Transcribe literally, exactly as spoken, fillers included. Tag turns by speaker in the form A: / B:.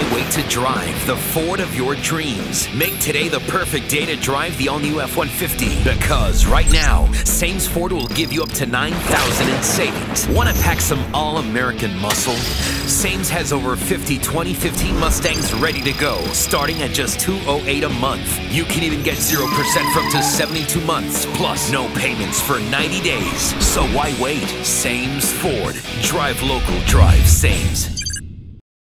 A: why wait to drive the Ford of your dreams? Make today the perfect day to drive the all-new F one fifty. Because right now, Sames Ford will give you up to nine thousand dollars in savings. Want to pack some all-American muscle? Sames has over fifty twenty fifteen Mustangs ready to go, starting at just two hundred eight dollars a month. You can even get zero percent for up to seventy-two months, plus no payments for ninety days. So why wait? Sames Ford. Drive local, drive Sames.